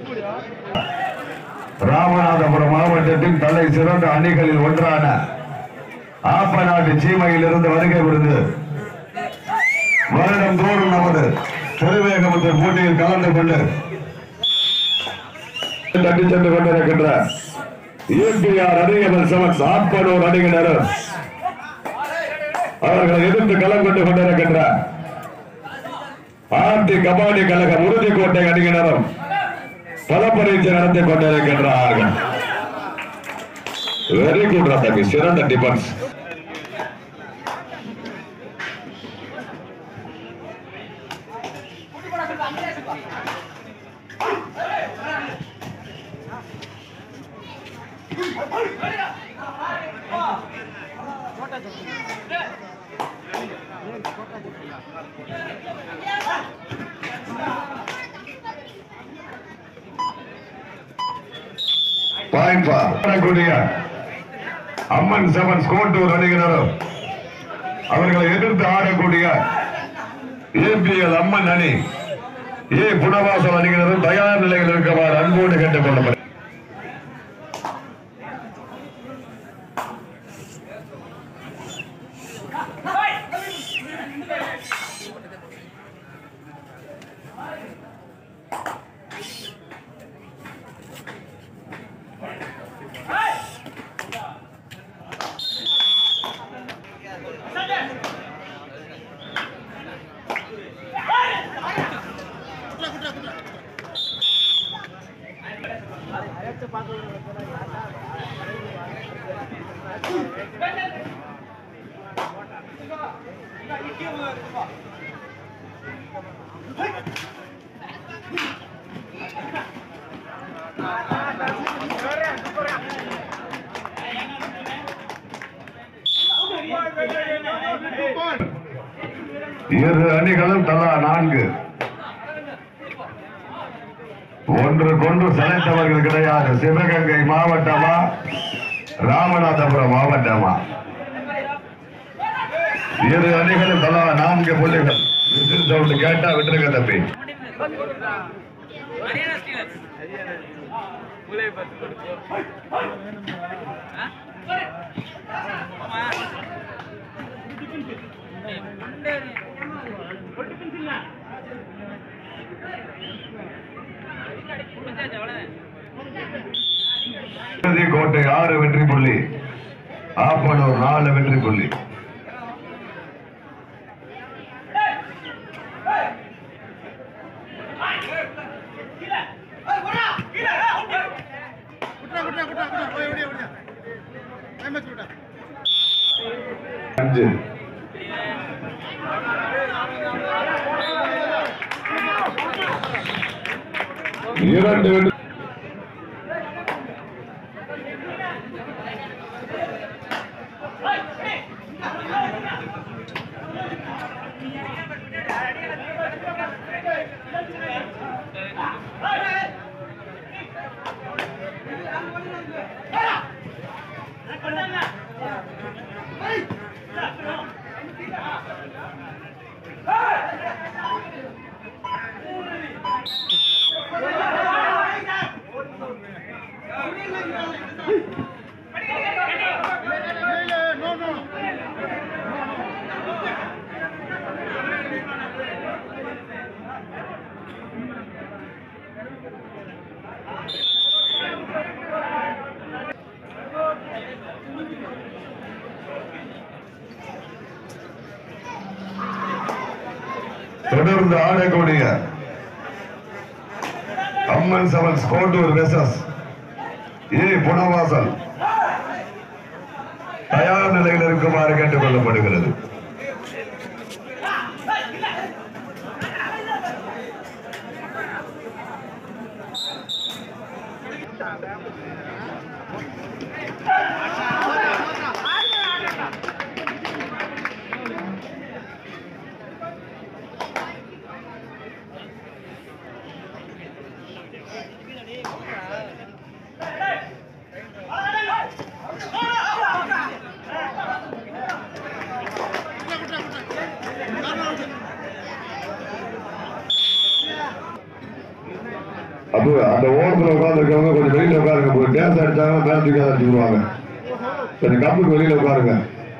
ராமநாதபுரம் மாவட்டத்தின் தலை சிறந்த அணிகளில் ஒன்றான ஆப்பநாட்டு சீமையிலிருந்து வருகை புரிந்து வருடம் தோறும் நமது திருவேகமத்து போட்டியில் கலந்து கொண்டு தட்டி சென்று கொண்டிருக்கின்ற APR அணியினர் சமன்ஸ் ஆப்பனூர் அணியினர் அவர்களை எதிர்த்து களம் கொண்டு கொண்டிருக்கின்ற ஆர்டி கபாடி கழகம் உறுதிக்கோட்டை அணியினரும் பலப்பரீட்சை நடத்தி கொண்டிருக்கின்றார்கள். வெரி குட் ரத்தகி, சிறந்த டிஃபென்ஸ். அம்மன் செவன்ஸ் கோட்டூர் அணியினரும் அவர்களை எதிர்த்து ஆடக்கூடிய APL அம்மன் அணி புனவாசல் அணியினரும் தயார் நிலையில் இருக்குமாறு அன்போடு கேட்டுக் கொள்ளப்படும். இரு அணிகளும் தலா 4 ஒன்றுக்கொன்று சளைத்தவர்கள் கிடையாது. சிவகங்கை மாவட்டமா ராமநாதபுரம் மாவட்டமா, இரு அணிகளும் தலா 4 புள்ளிகள். கேட்டா விட்டுருக்க தப்பி. உறுதிக்கோட்டை 6 வெற்றி புள்ளி, ஆப்பனூர் 4 வெற்றி புள்ளி. இரண்டு தொடர்ந்து ஆடக்கூடிய அம்மன் செவன்ஸ் கோட்டூர் வெர்சஸ் புனவாசல் தயார் நிலையில் இருக்குமாறு கேட்டுக் கொள்ளப்படுகிறது. இருக்கவங்க கொஞ்சம் வெளியில உட்காருங்க. போய் டேஸ் அடிச்சாங்கன்னா மேல தூக்கி அடிச்சு விடுவாங்க. கொஞ்சம் கப்புக்கு வெளியில உட்காருங்க.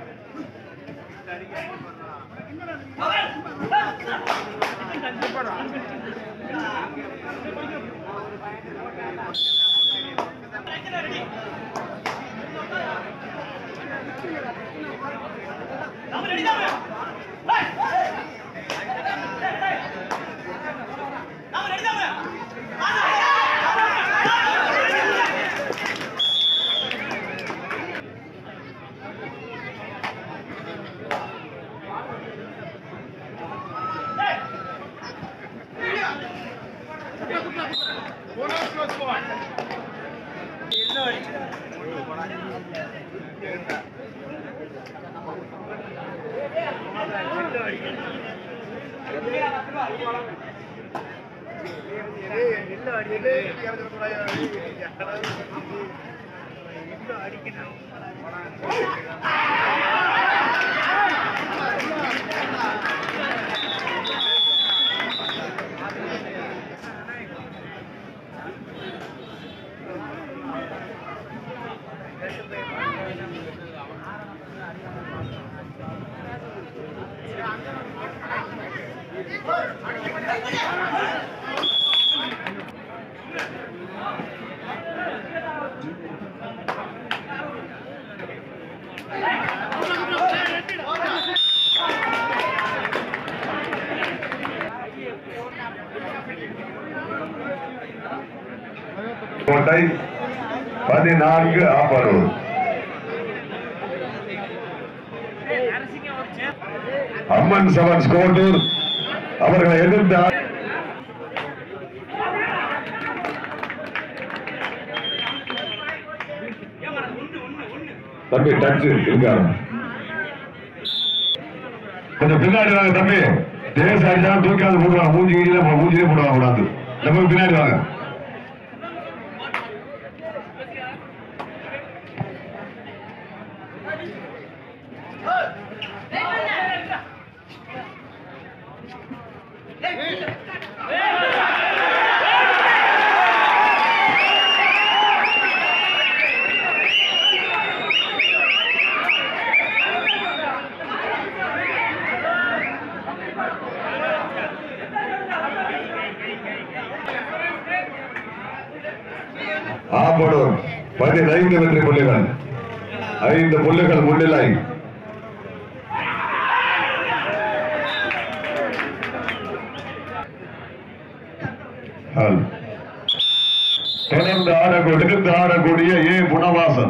கோட்டை 14 அப்பனூர். அம்மன் செவன்ஸ் கோட்டூர் அவர்களை எதிர்த்து தம்பி டச்சு இருக்காரு. கொஞ்சம் பின்னாடி வாங்க தம்பி. தேச அடிச்சா தூக்காது போடுவாங்க. மூஞ்சிலே போடுவாங்க கூடாது. நம்ம பின்னாடி வாங்க. ஆப்பனூர் 15 வெற்றி புள்ளிகள், 5 புள்ளிகள் முன்னிலை. தொடர்ந்து ஆடக்கூடிய ஏ குணவாசன்.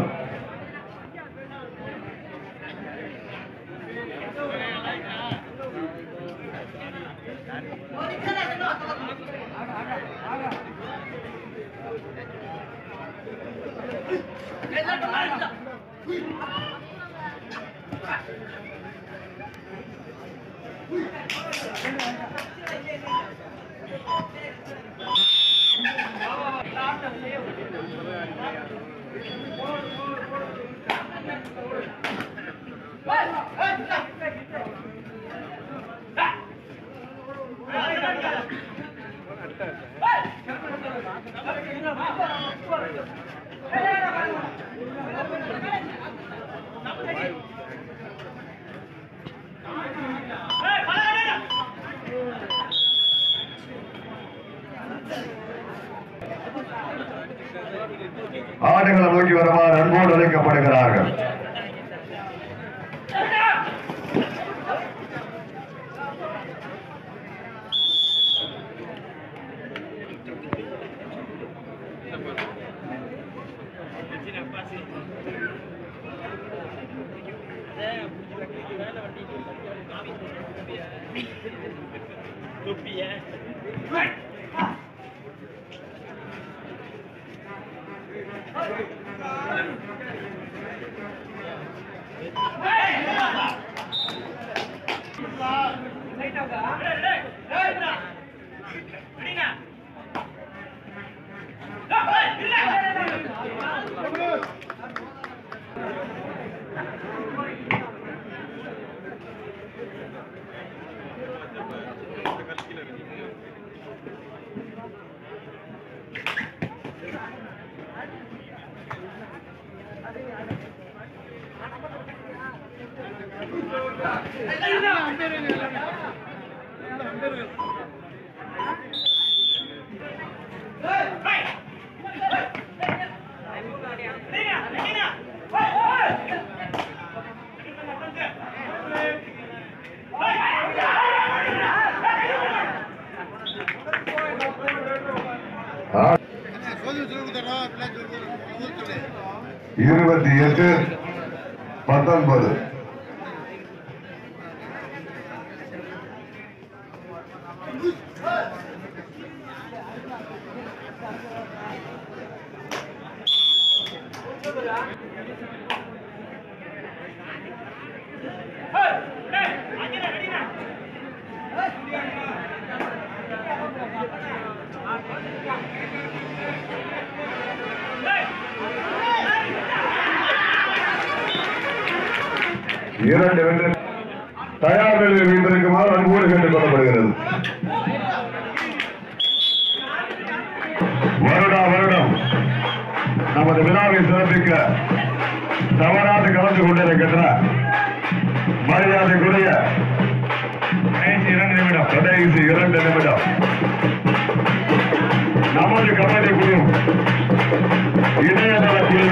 ஆடுகளை நோக்கி வருமாறு அன்போடு அழைக்கப்படுகிறார்கள். இரண்டு வென்று தயார் நிலையில் வைத்திருக்குமாறு அன்போடு கேட்டுக் கொள்ளப்படுகிறது. வருடம் நமது விழாவை சிறப்பிக்க தவறாது கலந்து கொண்டிருக்கின்ற மரியாதைக்குரிய கடைசி 2 நிமிடம் நமது கபடி குழு இணையதள குழு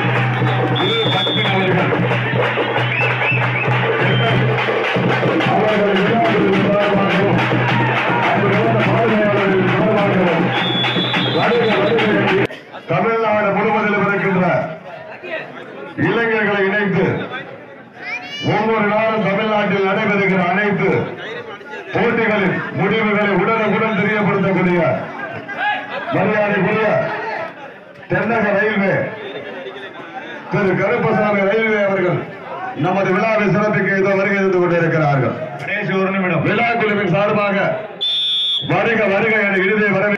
தமிழ்நாடு முழுவதிலும் இருக்கின்ற இளைஞர்களை இணைத்து ஒவ்வொரு நாளும் தமிழ்நாட்டில் நடைபெறுகிற அனைத்து போட்டிகளின் முடிவுகளை உடனுக்குடன் தெரியப்படுத்தக்கூடிய மரியாதைக்குரிய தென்னக ரயில்வே திரு கருப்பசாமி ரயில்வே அவர்கள் நமது விழாவை சிறப்பிக்க இதோ வருகை இருந்து கொண்டிருக்கிறார்கள். கடைசி 1 நிமிடம் விழா குழுவின் சார்பாக வருக என இறுதியை வரவே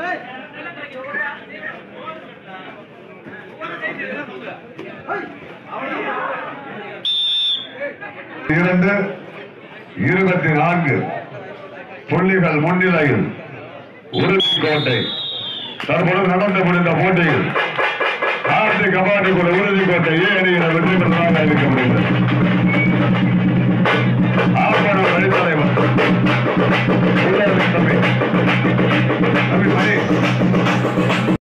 24 புள்ளிகள் முன்னிலையில் உறுதிக்கோட்டை தற்பொழுது நடந்து முடிந்த போட்டியில் கபாடி குழு உறுதிக்கோட்டை அணியினர் வெற்றி பெற்றதாக இருக்க முடிந்தது. ஆப்பனூர் அணித்தலைவர் தம்பி